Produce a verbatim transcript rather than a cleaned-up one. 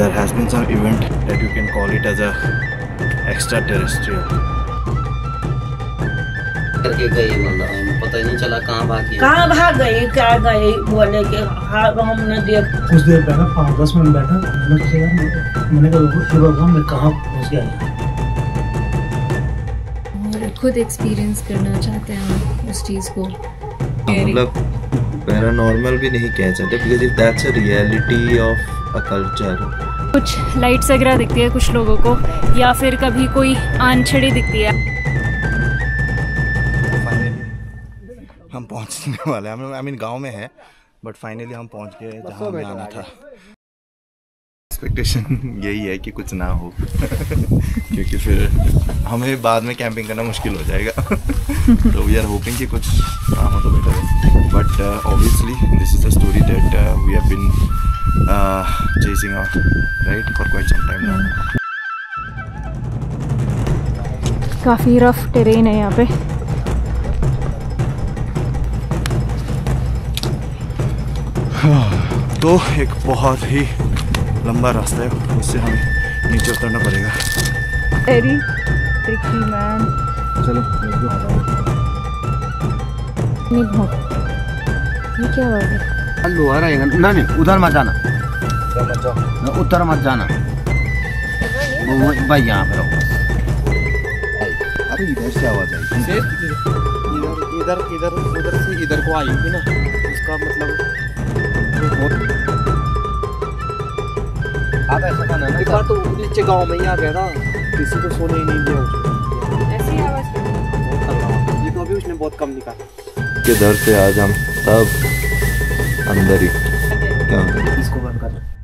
there has been some event that you can call it as a extraterrestrial. करके गई बोला, पता ही नहीं चला कहाँ भाग गई कहाँ भाग गई क्या गई बोले कि हाँ हमने देख कुछ देर पहले पाँच दस मिनट बैठा मैंने सोचा यार मैंने कहा हे भगवान मैं कहाँ पहुँच गया और खुद एक्सपीरियंस करना चाहते हैं उस चीज़ को। मतलब पैरानॉर्मल भी नहीं कह सकते because if that's a reality of a culture. कुछ लाइट्स वगैरह दिखती है कुछ लोगों को, या फिर कभी कोई आंछड़ी दिखती है। हम पहुंचने वाले हैं, आई मीन गांव में है बट फाइनली हम पहुंच गए जहां हमें आना था। एक्सपेक्टेशन यही है कि कुछ ना हो क्योंकि फिर हमें बाद में कैंपिंग करना मुश्किल हो जाएगा तो वी आर होपिंग कि कुछ ना हो तो बेटर है, but obviously this is the story that we have been chasing right for quite some time now. काफ़ी रफ टेरेन है यहाँ पे। तो एक बहुत ही लंबा रास्ता है, उससे हमें नीचे उतरना पड़ेगा। Very tricky man. चलो ये क्या बात है? लोहा रहेगा ना, नहीं उधर मत जाना, उधर मत जाना भाई, यहाँ पे रहो। अरे इधर से आवाज आई, इधर इधर उधर से इधर को आई थी ना, इसका मतलब आप ऐसा था ना, एक बार तो नीचे गांव में ही आ गया था, किसी को सोने ही नहीं दिया। ऐसी आवाज ये तो अभी उसने बहुत कम निकाला के डर से आज हम सब अंदर ही क्या इसको बंद कर।